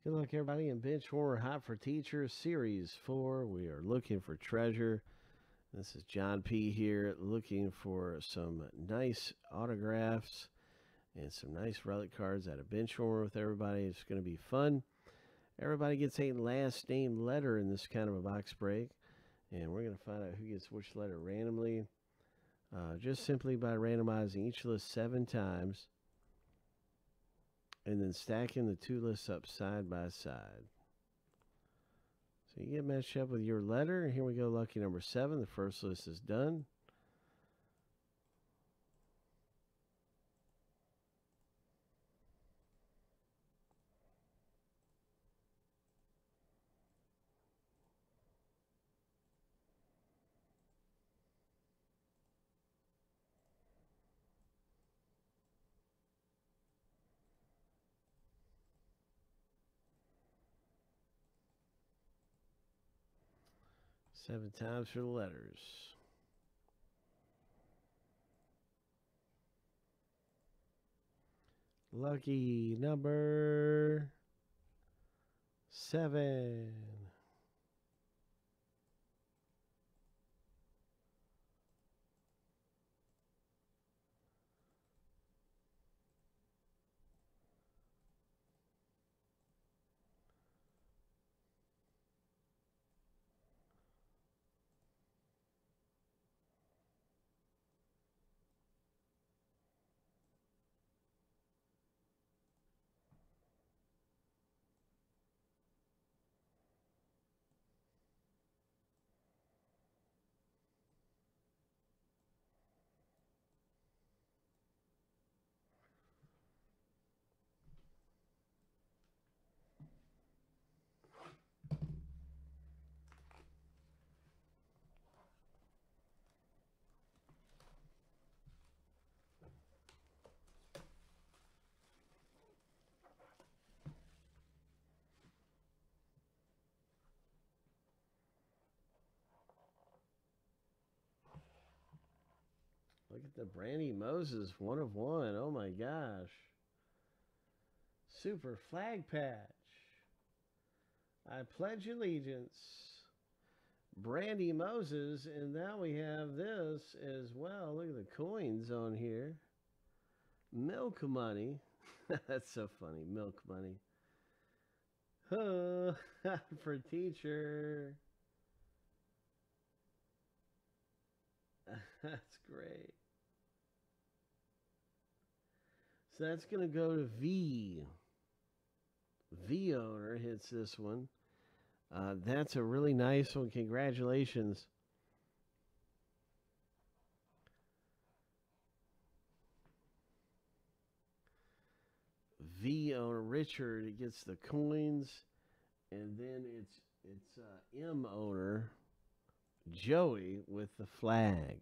Good luck, everybody, in Benchwarmer Hot for Teachers Series 4. We are looking for treasure. This is John P. here, looking for some nice autographs and some nice relic cards out of Benchwarmer with everybody. It's going to be fun. Everybody gets a last name letter in this kind of a box break, and we're going to find out who gets which letter randomly, just simply by randomizing each list 7 times. And then stacking the 2 lists up side by side. So you get matched up with your letter. Here we go, lucky number 7. The first list is done. Seven times for the letters. Lucky number 7. Look at the Brandy Moses 1 of 1. Oh my gosh. Super flag patch. I pledge allegiance. Brandy Moses, and now we have this as well. Look at the coins on here. Milk money. That's so funny. Milk money. Oh, for teacher. That's great. So that's going to go to V. V owner hits this one. That's a really nice one. Congratulations. V owner Richard gets the coins, and then it's M owner Joey with the flag.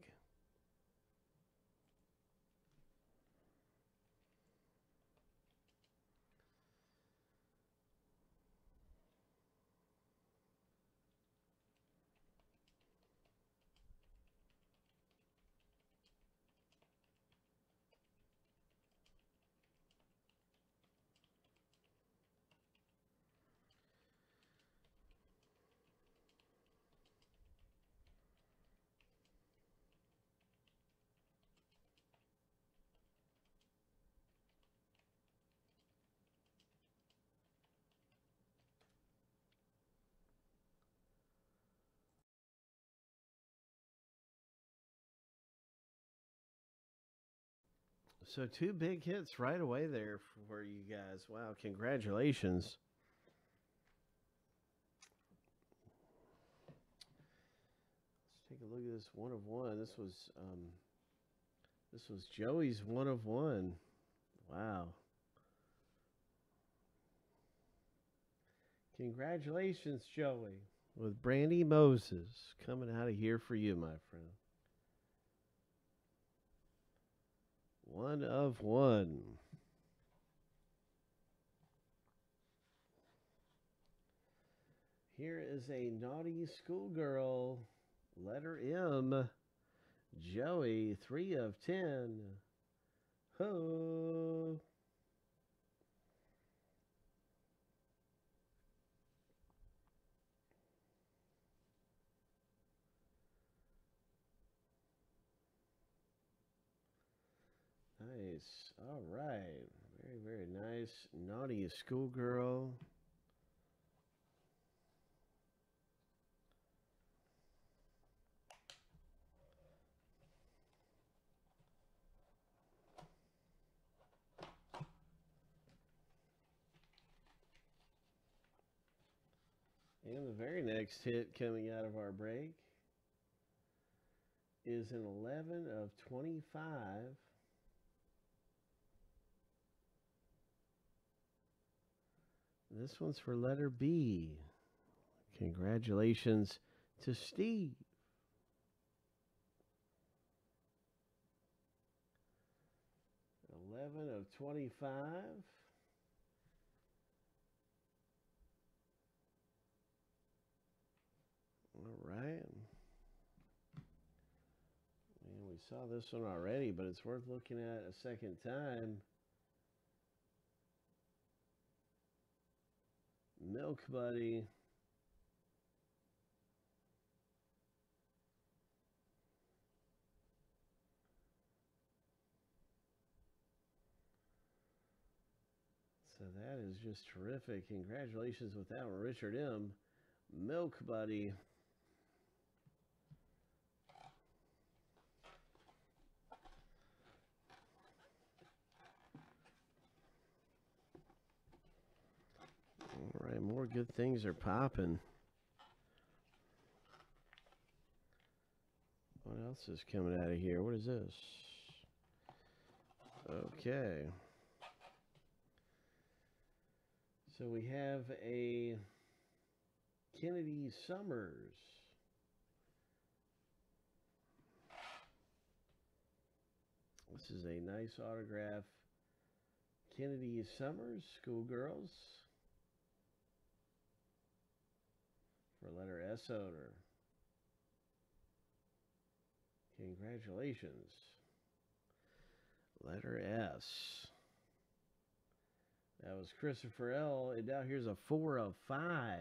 So 2 big hits right away there for you guys. Wow, congratulations. Let's take a look at this 1 of 1. This was Joey's 1 of 1. Wow. Congratulations, Joey, with Brandy Moses coming out of here for you, my friend. 1 of 1. Here is a naughty schoolgirl, letter M, Joey, 3 of 10. Ho! Nice. All right. Very, very nice. Naughty Schoolgirl. And the very next hit coming out of our break is an 11 of 25. This one's for letter B. Congratulations to Steve. 11 of 25. All right. And we saw this one already, but it's worth looking at a second time. Milk Buddy. So that is just terrific. Congratulations with that one, Richard M. Milk Buddy. All right, more good things are popping. What else is coming out of here? What is this? Okay. So we have a Kennedy Summers. This is a nice autograph. Kennedy Summers, Schoolgirls. For letter S owner. Congratulations. Letter S. That was Christopher L. And now here's a 4 of 5.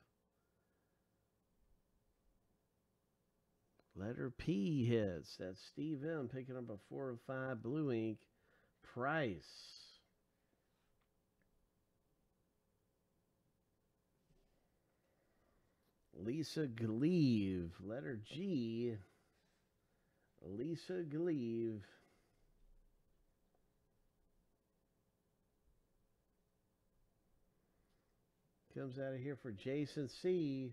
Letter P hits. That's Steve M. picking up a 4 of 5 blue ink. Price. Lisa Gleave. Letter G. Lisa Gleave. Comes out of here for Jason C.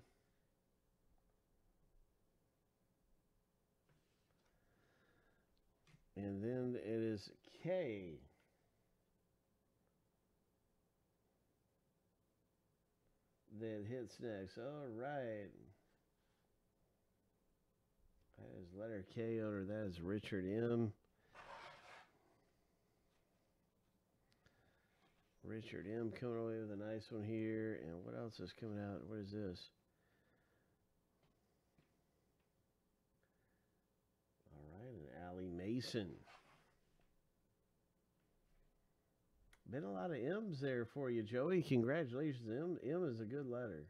And then it is K. That hits next. All right. That is letter K owner. That is Richard M. Richard M. coming away with a nice one here. And what else is coming out? What is this? All right, and Allie Mason. Been a lot of M's there for you, Joey. Congratulations. M is a good letter.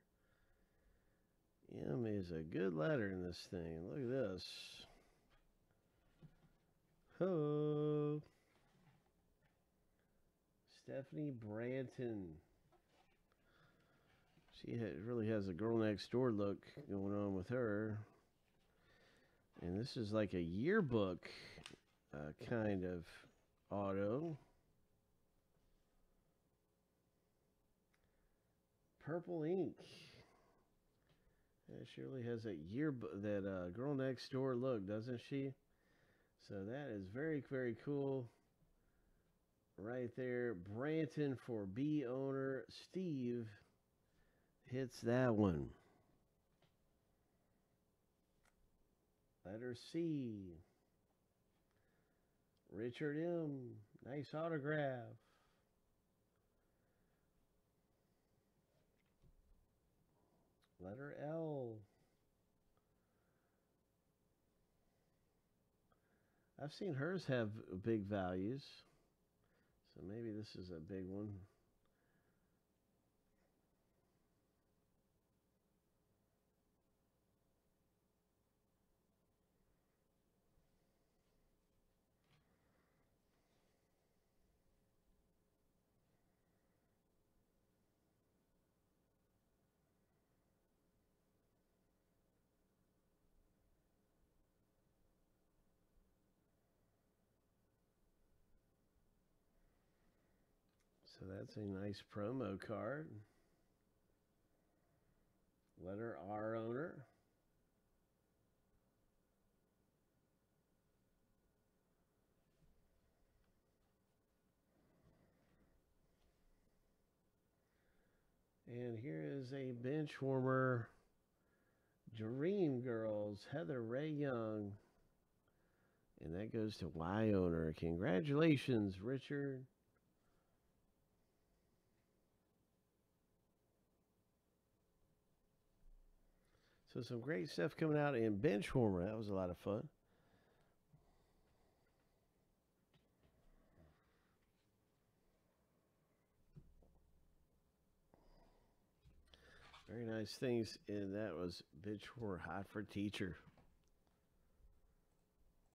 M is a good letter in this thing. Look at this. Ho. Stephanie Branton. She really has a girl next door look going on with her. And this is like a yearbook kind of auto. Purple ink. Yeah, she really has that girl next door look, doesn't she? So that is very, very cool. Right there. Branton for B owner. Steve hits that one. Letter C. Richard M. Nice autograph. Letter L. I've seen hers have big values. So maybe this is a big one. So that's a nice promo card. Letter R owner. And here is a Benchwarmer Dream Girls, Heather Ray Young. And that goes to Y owner. Congratulations, Richard. So some great stuff coming out in Benchwarmer. That was a lot of fun. Very nice things. And that was Benchwarmer Hot for Teacher.